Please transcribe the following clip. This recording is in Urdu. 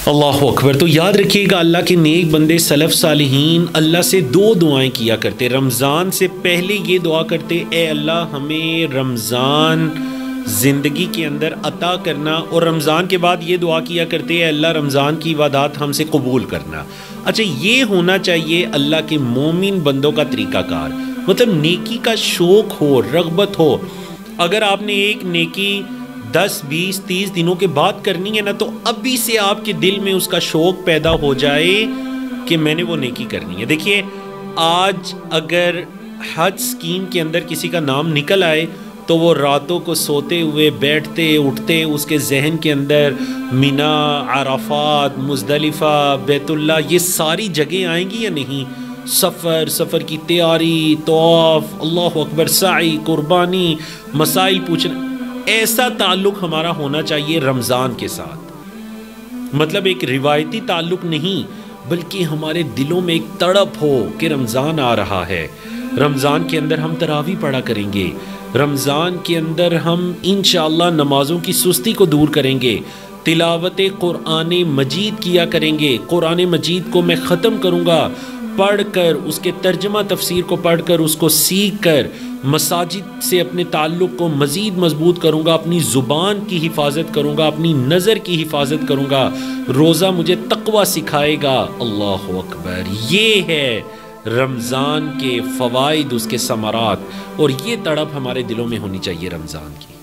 اللہ اکبر۔ تو یاد رکھیے گا اللہ کے نیک بندے سلف صالحین اللہ سے دو دعائیں کیا کرتے۔ رمضان سے پہلے یہ دعا کرتے، اے اللہ ہمیں رمضان زندگی کے اندر عطا کرنا، اور رمضان کے بعد یہ دعا کیا کرتے، اے اللہ رمضان کی عبادات ہم سے قبول کرنا۔ اچھا، یہ ہونا چاہیے اللہ کے مومن بندوں کا طریقہ کار، مطلب نیکی کا شوق ہو، رغبت ہو۔ اگر آپ نے ایک نیکی 10 20 30 دنوں کے بعد کرنی ہے نا، تو ابھی سے آپ کے دل میں اس کا شوق پیدا ہو جائے کہ میں نے وہ نیکی کرنی ہے۔ دیکھیے، آج اگر حج اسکیم کے اندر کسی کا نام نکل آئے تو وہ راتوں کو سوتے ہوئے بیٹھتے اٹھتے اس کے ذہن کے اندر مینا، عرفات، مزدلفہ، بیت اللہ، یہ ساری جگہیں آئیں گی یا نہیں؟ سفر کی تیاری، طواف، اللہ اکبر، سعی، قربانی، مسائل پوچھنا، ایسا تعلق ہمارا ہونا چاہیے رمضان کے ساتھ۔ مطلب ایک روایتی تعلق نہیں، بلکہ ہمارے دلوں میں ایک تڑپ ہو کہ رمضان آ رہا ہے، رمضان کے اندر ہم تراویح پڑھا کریں گے، رمضان کے اندر ہم انشاءاللہ نمازوں کی سستی کو دور کریں گے، تلاوت قرآن مجید کیا کریں گے، قرآن مجید کو میں ختم کروں گا، پڑھ کر اس کے ترجمہ تفسیر کو پڑھ کر اس کو سیکھ کر مساجد سے اپنے تعلق کو مزید مضبوط کروں گا، اپنی زبان کی حفاظت کروں گا، اپنی نظر کی حفاظت کروں گا، روزہ مجھے تقوی سکھائے گا۔ اللہ اکبر، یہ ہے رمضان کے فوائد، اس کے ثمرات، اور یہ تڑپ ہمارے دلوں میں ہونی چاہیے رمضان کی۔